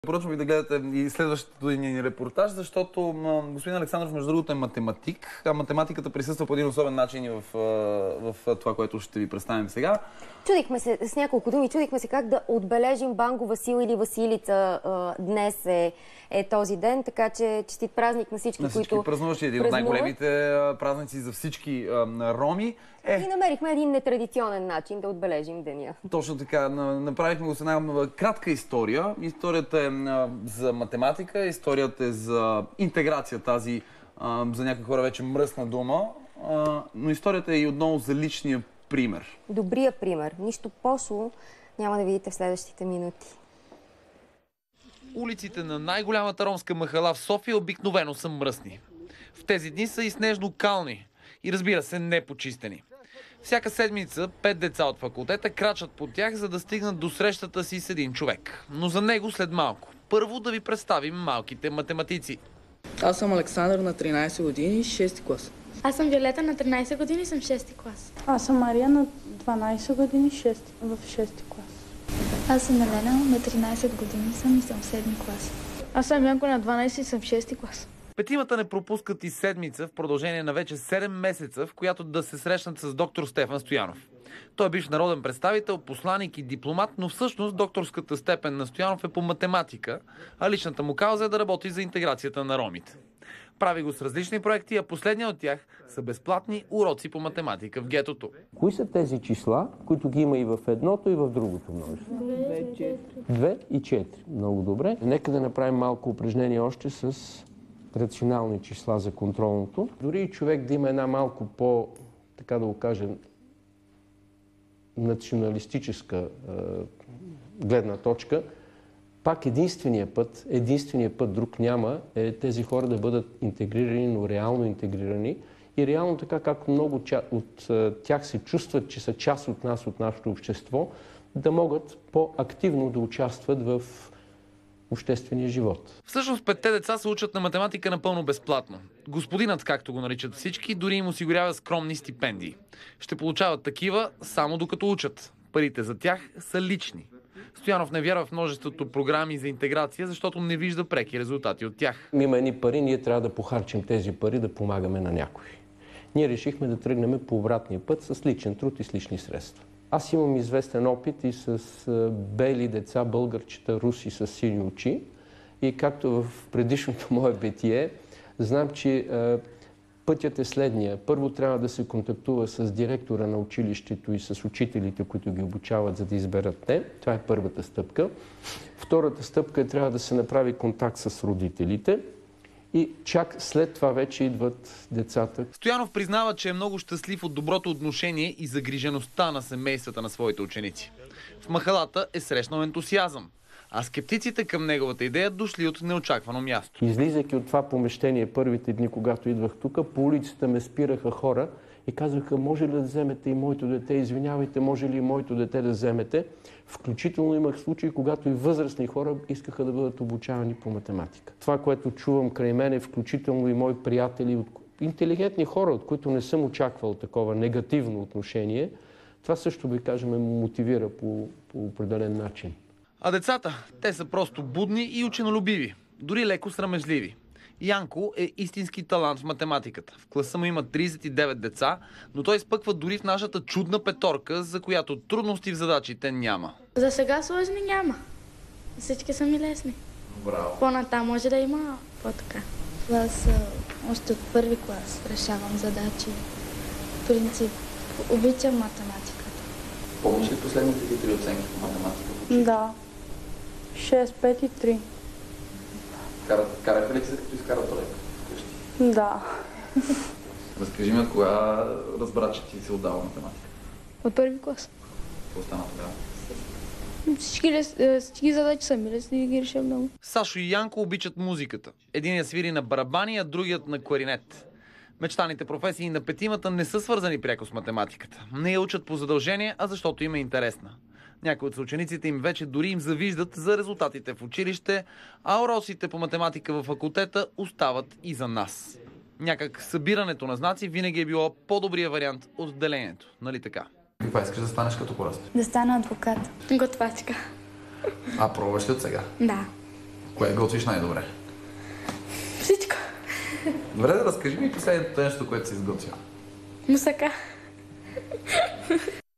Поръчвам ви да гледате и следващото ни репортаж, защото господин Александров, между другото, е математик, а математиката присъства по един особен начин и в това, което ще ви представим сега. Чудихме се с няколко думи, чудихме се как да отбележим Банго Васил или Василица. Днес е този ден, така че честит празник на всички, които празнуващи. Един от най-големите празници за всички роми. И намерихме един нетрадиционен начин да отбележим деня. Точно така. Направихме го с една кратка история. Историята е за математика, историята е за интеграция, тази за някои хора вече мръсна дума, но историята е и отново за личния пример. Добрия пример. Нищо пошло няма да видите в следващите минути. Улиците на най-голямата ромска махала в София обикновено са мръсни. В тези дни са и снежно-кални и, разбира се, непочистени. Всяка седмица 5 деца от факултета крачат по тях, за да стигнат до срещата си с един човек. Но за него след малко. Първо да ви представим малките математици. Аз съм Александър, на 13 години, 6 клас. Аз съм Виолета, на 13 години, съм 6 клас. Аз съм Мария, на 12 години, в 6 клас. Аз съм Елена, на 13 години съм и съм в 7 клас. Аз съм Янко, на 12 и съм в 6 клас. Петимата не пропускат и седмица в продължение на вече 7 месеца, в която да се срещнат с доктор Стефан Стоянов. Той е бивш народен представител, посланик и дипломат, но всъщност докторската степен на Стоянов е по математика, а личната му кауза е да работи за интеграцията на ромите. Прави го с различни проекти, а последния от тях са безплатни уроци по математика в гетото. Кои са тези числа, които ги има и в едното, и в другото множество? 2 и 4. Много добре. Нека да направим малко упражнение още с рационални числа за контролното. Дори и човек да има една малко по, така да го кажем, националистическа гледна точка, пак единствения път друг няма, е тези хора да бъдат интегрирани, но реално интегрирани и реално така, както много от тях се чувстват, че са част от нас, от нашето общество, да могат по-активно да участват в обществения живот. Всъщност 5 деца се учат на математика напълно безплатно. Господинът, както го наричат всички, дори им осигурява скромни стипендии. Ще получават такива само докато учат. Парите за тях са лични. Стоянов не вярва в множеството програми за интеграция, защото не вижда преки резултати от тях. Има едни пари, ние трябва да похарчим тези пари, да помагаме на някой. Ние решихме да тръгнем по обратния път с личен труд и с лични средства. Аз имам известен опит и с бели деца, българчета, руси с сини очи. И както в предишното мое битие, знам, че пътят е следния. Първо трябва да се контактува с директора на училището и с учителите, които ги обучават, за да изберат те. Това е първата стъпка. Втората стъпка е трябва да се направи контакт с родителите. И чак след това вече идват децата. Стоянов признава, че е много щастлив от доброто отношение и загрижеността на семействата на своите ученици. В махалата е срещнал ентусиазъм, а скептиците към неговата идея дошли от неочаквано място. Излизайки от това помещение първите дни, когато идвах тук, по улицата ме спираха хора и казваха: може ли да вземете и моето дете, извинявайте, може ли и моето дете да вземете. Включително имах случаи, когато и възрастни хора искаха да бъдат обучавани по математика. Това, което чувам край мен, е включително и мои приятели, интелигентни хора, от които не съм очаквал такова негативно отношение, това също, би кажем, ме мотивира по определен начин. А децата, те са просто будни и ученолюбиви, дори леко срамежливи. Янко е истински талант в математиката. В класа му има 39 деца, но той изпъква дори в нашата чудна петорка, за която трудности в задачите няма. За сега сложни няма. Всички са ми лесни. Браво! По-натам може да има по-така. Аз още от първи клас решавам задачи. В принцип, обичам математиката. Помниш ли последните ти 3 оценки по математика? Да. 6, 5 и 3. Караха ли се, като изкара тройка вкъщи? Да. Разкажи ми от кога разбра, че ти се отдава математика? От първи клас. Какво стана тогава? Всички задачи са ми лесни и ги реша много. Сашо и Янко обичат музиката. Единият свири на барабани, а другият на кларинет. Мечтаните професии на петимата не са свързани пряко с математиката. Не я учат по задължение, а защото им е интересна. Някои от съучениците им вече дори им завиждат за резултатите в училище, а уроците по математика във факултета остават и за нас. Някак събирането на знаци винаги е било по-добрия вариант от делението, нали така? Каква искаш да станеш като порастеш? Да стана адвокат. Готвачка. А пробваш ли от сега? Да. Кое готвиш най-добре? Всичко. Добре, да разкажи ми последното нещо, което си изготвила. Мусака.